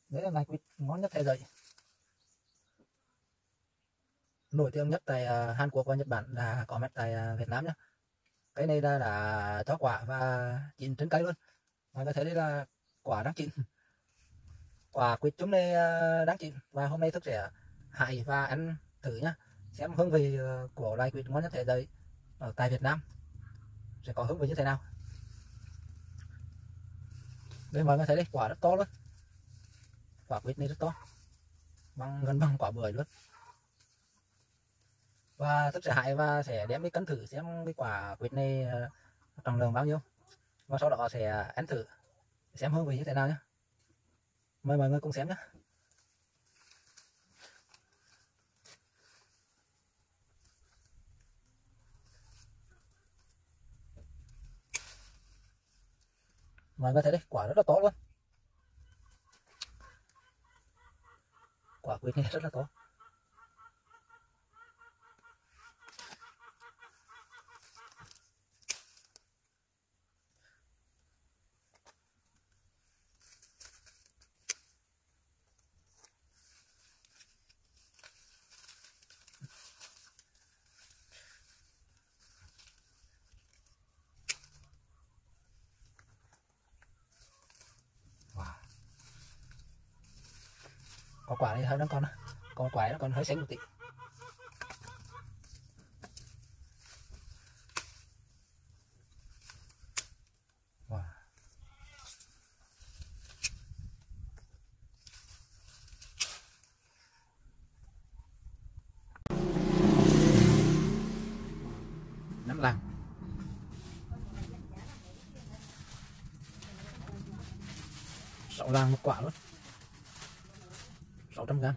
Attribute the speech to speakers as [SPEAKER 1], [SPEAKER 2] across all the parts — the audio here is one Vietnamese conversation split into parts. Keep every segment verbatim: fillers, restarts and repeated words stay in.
[SPEAKER 1] Đấy là loài quýt ngon nhất thế giới, nổi tiếng nhất tại uh, Hàn Quốc và Nhật Bản, là có mặt tại uh, Việt Nam nhé. Cái này là đã cho quả và chín trên cây luôn. Mọi người thấy đây là quả đang chín, quả quýt chúng này uh, đang chín, và hôm nay Thức sẽ hái và ăn thử nhá, xem hương vị uh, của loài quýt ngon nhất thế giới ở tại Việt Nam sẽ có hương vị như thế nào. Đây mọi người thấy đây, quả rất to luôn, quả quýt này rất to, bằng gần bằng quả bưởi luôn. Và Thức sẽ hái và sẽ đem đi cân thử xem cái quả quýt này uh, trọng lượng bao nhiêu, và sau đó sẽ ăn thử xem hương vị như thế nào nhé. Mời mọi người cùng xem nhé. Mọi người thấy đây, quả rất là to luôn, quả quýt này rất là to. Có quả này hơi nó còn còn quả nó còn hơi xanh một tí. Wow. Năm lạng, sáu lạng một quả luôn, sáu trăm gram,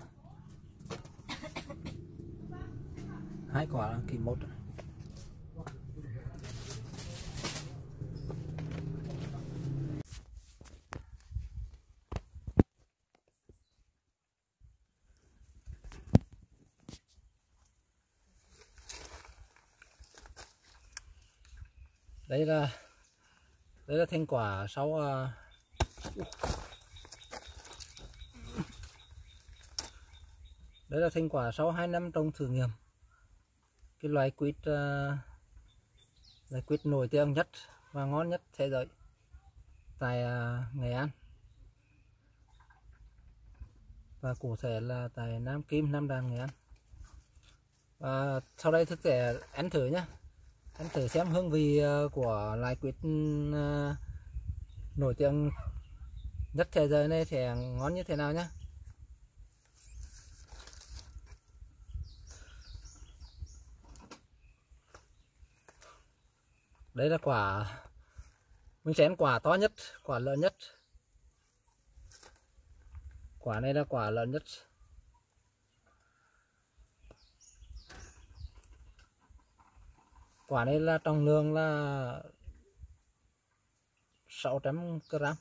[SPEAKER 1] hai quả kỳ một. Đây là đây là thành quả sau uh, đây là thành quả sau hai năm trồng thử nghiệm cái loài quýt uh, loài quýt nổi tiếng nhất và ngon nhất thế giới tại uh, Nghệ An, và cụ thể là tại Nam Kim, Nam Đàn, Nghệ An. Và sau đây Thức sẽ ăn thử nhé, ăn thử xem hương vị uh, của loài quýt uh, nổi tiếng nhất thế giới này sẽ ngon như thế nào nhé. Đây là quả, mình sẽ ăn quả to nhất, quả lớn nhất. Quả này là quả lớn nhất. Quả này là trọng lượng là sáu trăm gram.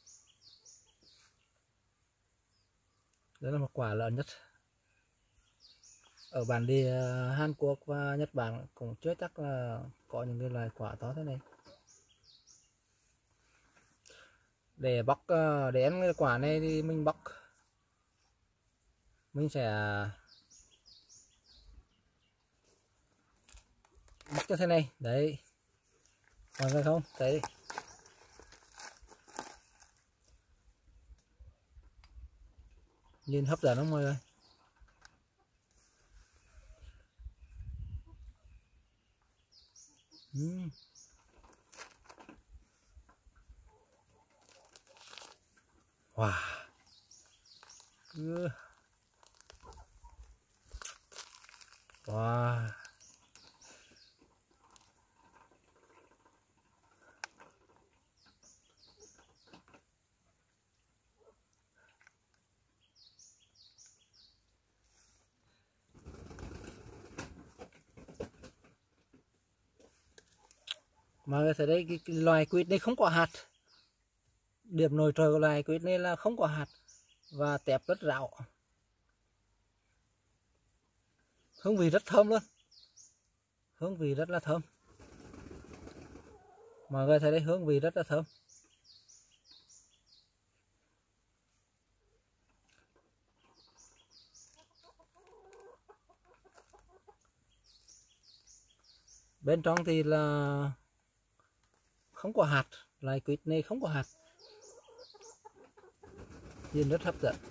[SPEAKER 1] Đây là một quả lớn nhất. Ở bản địa Hàn Quốc và Nhật Bản cũng chưa chắc là có những cái loài quả to thế này. Để bóc, để ăn cái quả này thì mình bóc, mình sẽ bóc như thế này đấy, mọi người không thấy nhìn hấp dẫn không mọi người? uhm. Wow. Ừ. Wow. Mọi người thấy đây, cái, cái loài quýt này không có hạt. Điểm nổi trội của loài quýt này là không có hạt và tép rất ráo. Hương vị rất thơm luôn, hương vị rất là thơm. Mọi người thấy đây, hương vị rất là thơm. Bên trong thì là không có hạt, lại quýt này không có hạt, nhìn rất hấp dẫn.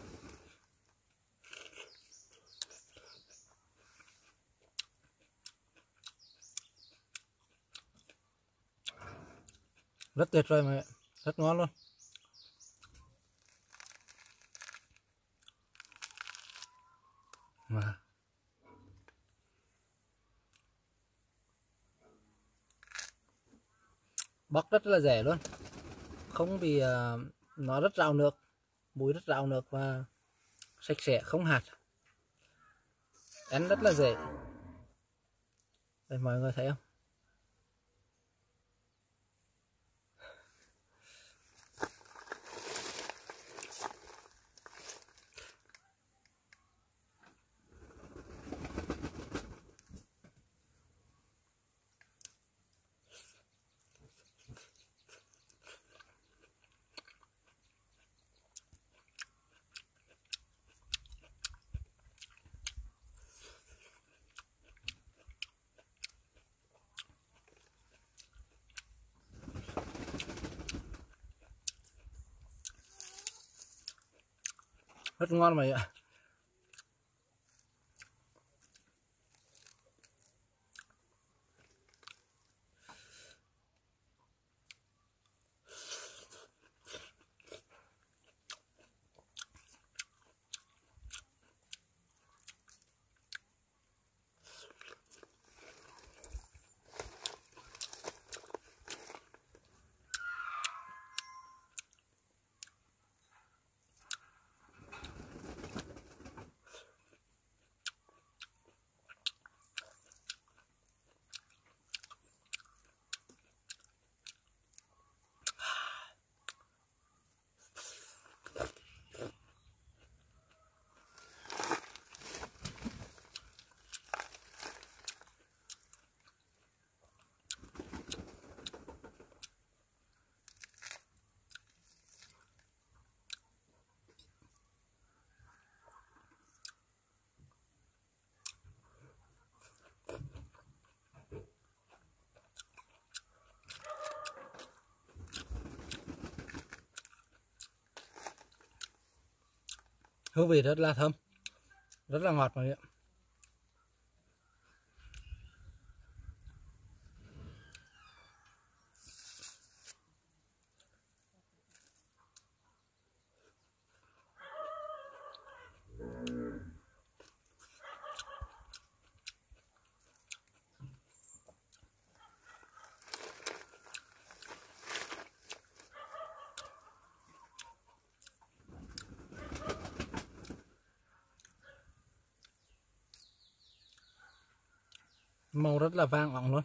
[SPEAKER 1] Rất tuyệt vời mà rất ngon luôn. Mà bóc rất là rẻ luôn, không bị uh, nó rất rau nước, mùi rất rau nước và sạch sẽ không hạt, ăn rất là dễ. Đây, mọi người thấy không? Rất ngon mà ạ. Hương vị rất là thơm, rất là ngọt mọi người ạ. Màu rất là vàng óng luôn,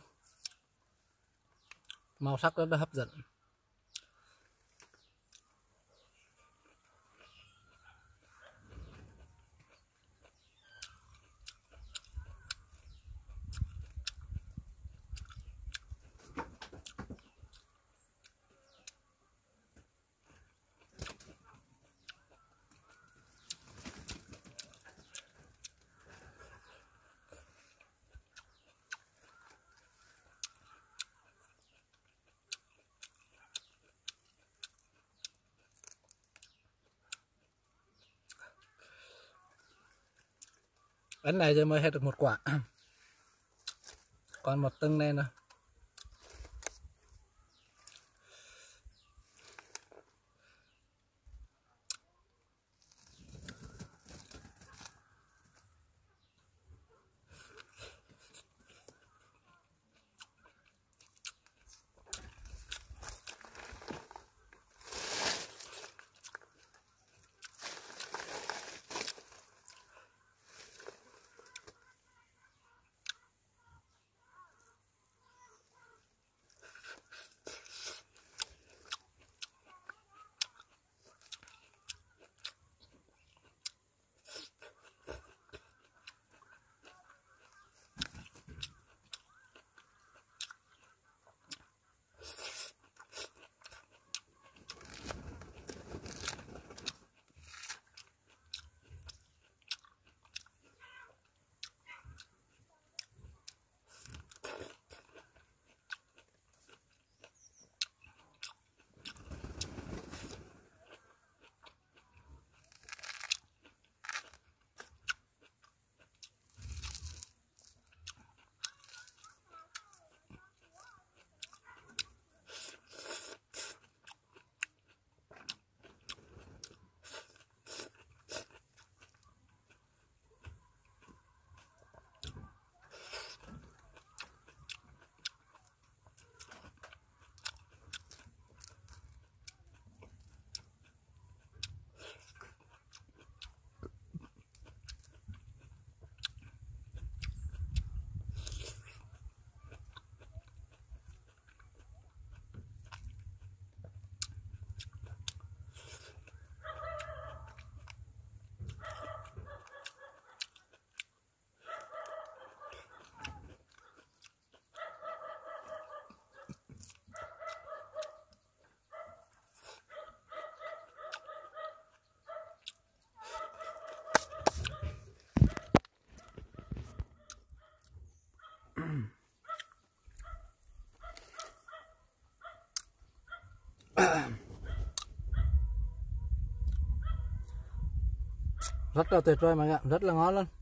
[SPEAKER 1] màu sắc rất là hấp dẫn. Bánh này giờ mới hết được một quả, còn một tưng này nữa. Rất là tuyệt vời mọi người ạ, rất là ngon luôn.